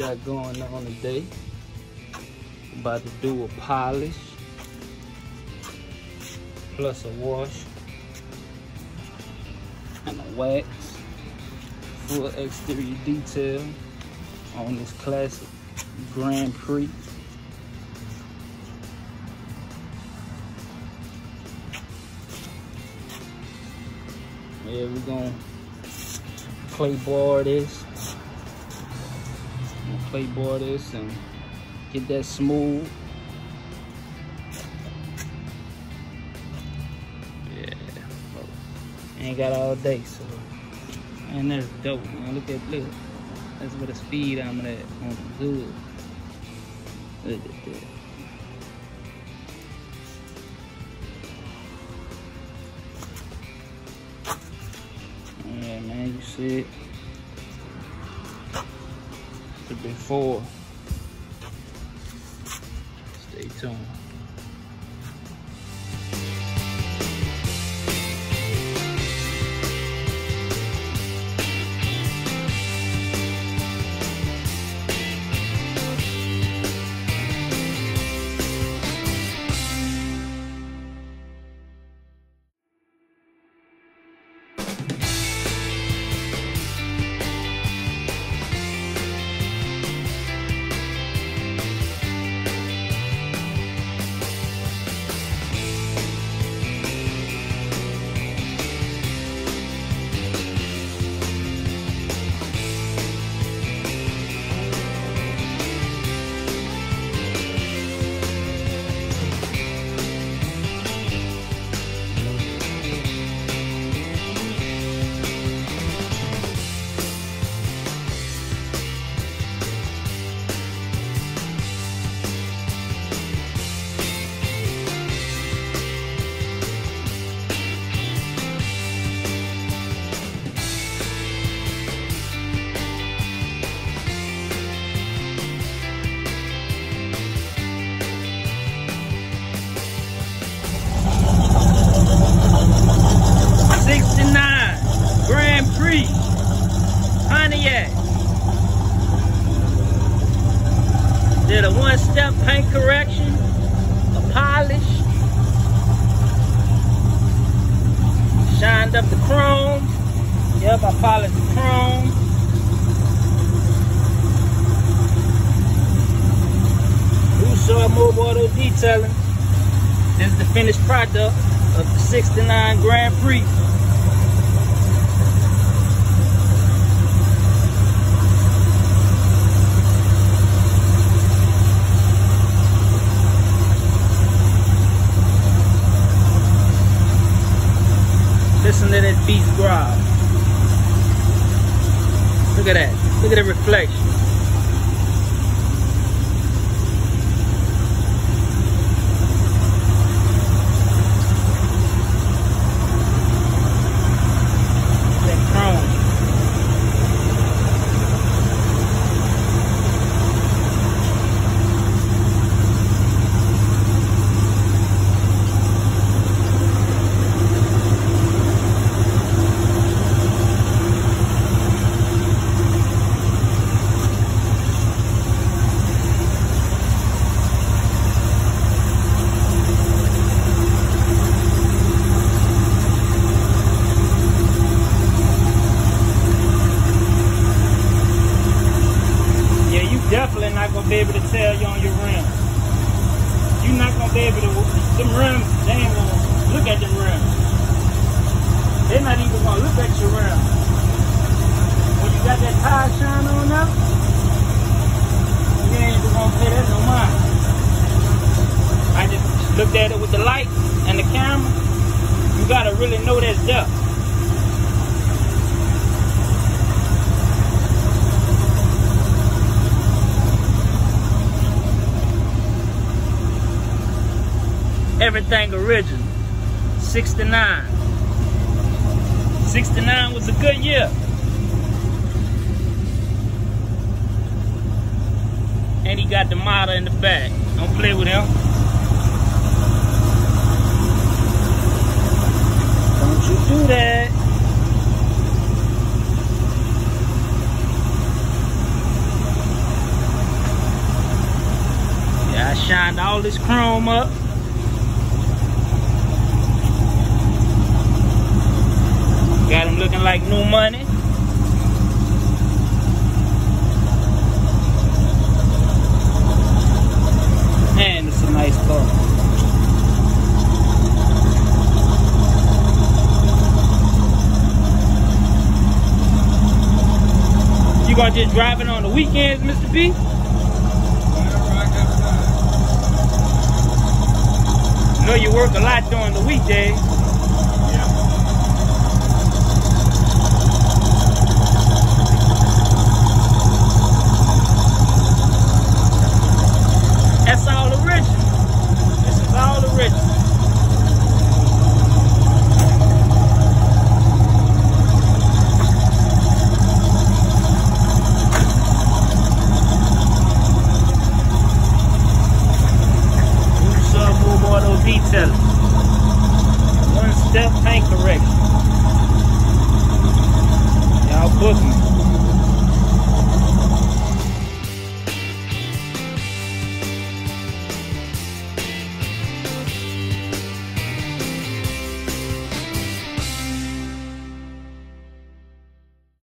got going on today. About to do a polish plus a wash and a wax. Full exterior detail on this classic Grand Prix. Yeah, we're gonna playboard this and get that smooth. Yeah, ain't got all day, so and that's dope, man. Look. That's where the speed I'm at on the good. Look at that. Yeah, man, you see it. The before. Stay tuned. Grand Prix, Pontiac. Did a one-step paint correction, a polish, shined up the chrome. Yep, I polished the chrome. Broussard Mobile Auto Detailing. This is the finished product of the '69 Grand Prix. Listen to that beast growl. Look at that. Look at the reflection. That chrome. Definitely not gonna be able to tell you on your rims. You're not gonna be able to. Them rims, they ain't gonna look at them rims. They're not even gonna look at your rims. When you got that tire shine on up, you ain't even gonna pay that no mind. I just looked at it with the light and the camera. You gotta really know that depth. Everything original. 69. 69 was a good year. And he got the model in the back. Don't play with him. Don't you do that. all this chrome up. Got them looking like new money. Man, it's a nice car. You gonna just drive it on the weekends, Mr. B? Whenever I got time. I know you work a lot during the weekdays. Yeah. That's all original. This is all original. Auto detailing. One step paint correction. Y'all book me.